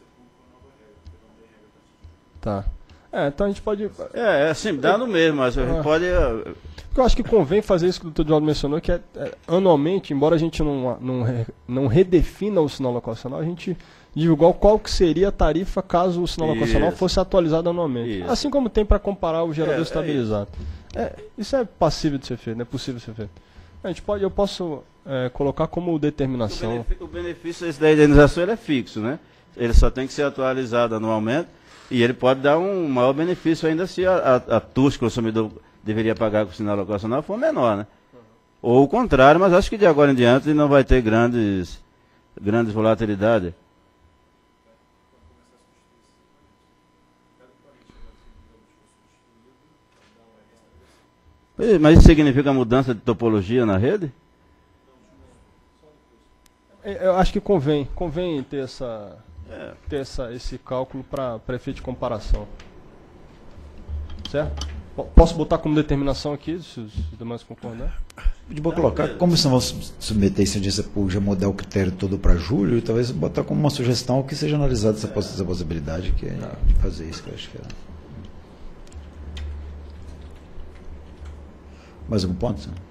Tá. É, então a gente pode... É, é assim, dá no mesmo, mas a gente Ah. pode... eh, Porque eu acho que convém fazer isso que o doutor Divaldo mencionou, que é, é, anualmente, embora a gente não, não, re- não redefina o sinal locacional, a gente divulgar qual que seria a tarifa caso o sinal locacional Isso. fosse atualizado anualmente. Isso. Assim como tem para comparar o gerador É, é estabilizado. É, isso é passível de ser feito, não é possível de ser feito. A gente pode, eu posso é, colocar como O determinação. benefício, o benefício esse da indenização ele é fixo, né? Ele só tem que ser atualizado anualmente e ele pode dar um maior benefício ainda se a, a, a T U S que o consumidor deveria pagar com o sinal locacional for menor, né? Ou o contrário, mas acho que de agora em diante não vai ter grandes, grandes volatilidades. Eh, Mas isso significa mudança de topologia na rede? É, Eu acho que convém, convém ter, essa, É. ter essa, esse cálculo para efeito de comparação. Certo? Po- Posso botar como determinação aqui, se os se os demais concordar? De boa colocar, como vocês vão sub- submeter esse audiência pública, já mudar o critério todo para julho, e talvez botar como uma sugestão que seja analisada essa, poss- essa possibilidade que é de fazer isso, que eu acho que é. Mais algum ponto? senhor?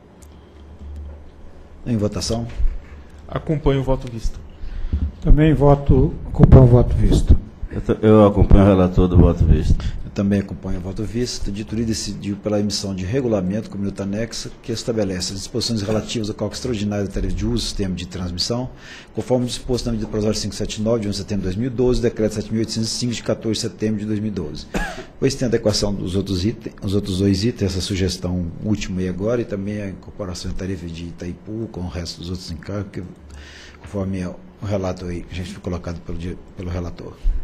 Em votação? Acompanho o voto visto. Também voto, acompanho o voto visto. Eu, t- eu acompanho o relator do voto visto. Eu também acompanho o voto visto. A diretoria decidiu pela emissão de regulamento com minuta anexa que estabelece as disposições relativas ao cálculo extraordinário da tarifa de uso do sistema de transmissão, conforme disposto na medida provisória quinhentos e setenta e nove, de onze de setembro de dois mil e doze, decreto sete mil oitocentos e cinco, de quatorze de setembro de dois mil e doze. Pois tem a adequação dos outros itens, os outros dois itens, essa sugestão última e agora, e também a incorporação da tarifa de Itaipu com o resto dos outros encargos, que, conforme o relato aí, que a gente foi colocado pelo, di- pelo relator.